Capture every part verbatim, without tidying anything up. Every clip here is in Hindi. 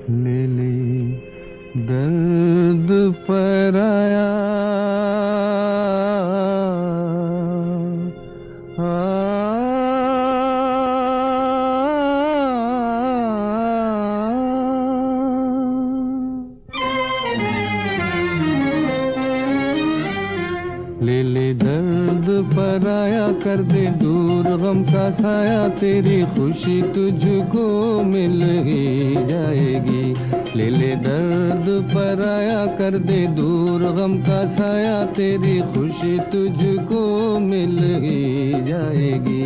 ले ले दर्द पराया ले ले दर्द पराया कर दे दूर गम का साया तेरी खुशी तुझको मिल ही जाएगी। ले ले दर्द पराया कर दे दूर गम का साया तेरी खुशी तुझको मिल ही जाएगी।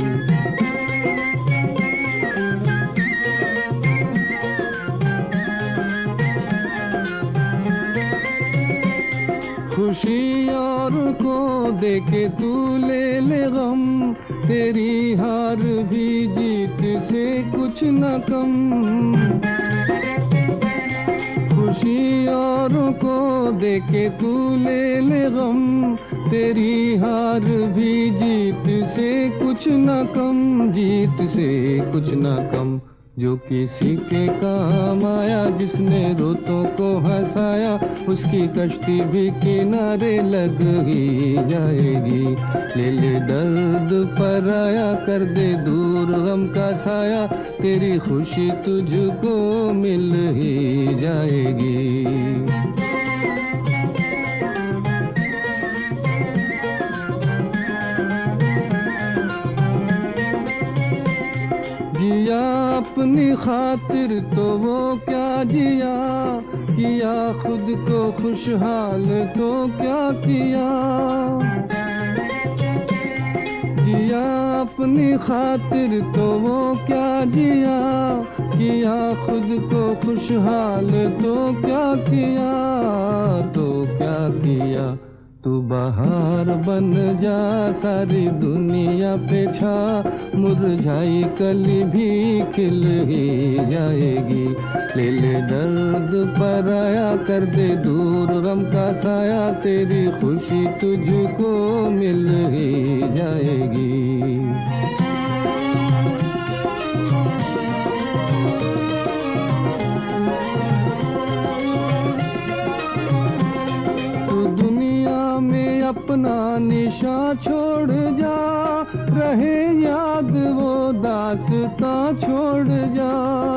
खुशी और को देके तू ले ले गम तेरी हार भी जीत से कुछ न कम। खुशी और को देके तू ले ले गम तेरी हार भी जीत से कुछ न कम। जीत से कुछ न कम जो किसी के काम आया जिसने रोतों को हंसाया उसकी कश्ती भी किनारे लग ही जाएगी। ले ले दर्द पराया कर दे दूर गम का साया तेरी खुशी तुझको मिल ही जाएगी। जिया अपनी खातिर तो वो क्या जिया किया खुद को खुशहाल तो क्या किया। जिया अपनी खातिर तो वो क्या जिया किया खुद को खुशहाल तो क्या किया। तो क्या किया तू बहार बन जा सारी दुनिया पे छा मुरझाई कली भी खिल ही जाएगी। ले ले दर्द पराया कर दे दूर गम का साया तेरी खुशी तुझको मिल ही जाएगी। अपना निशा छोड़ जा रहे याद वो दास्तां छोड़ जा।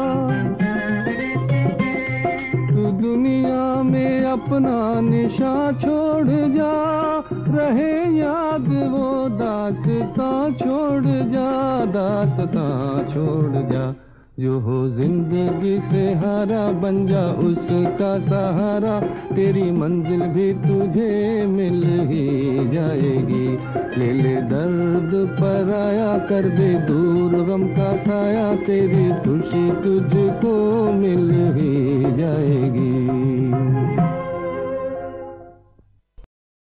तू दुनिया में अपना निशा छोड़ जा रहे याद वो दास्तां छोड़ जा। दास्तां छोड़ जा जो हो जिंदगी से हारा बन जा उसका सहारा तेरी मंजिल भी तुझे मिल ही जाएगी। ले ले दर्द पराया कर दे दूर गम का साया तेरी खुशी तुझको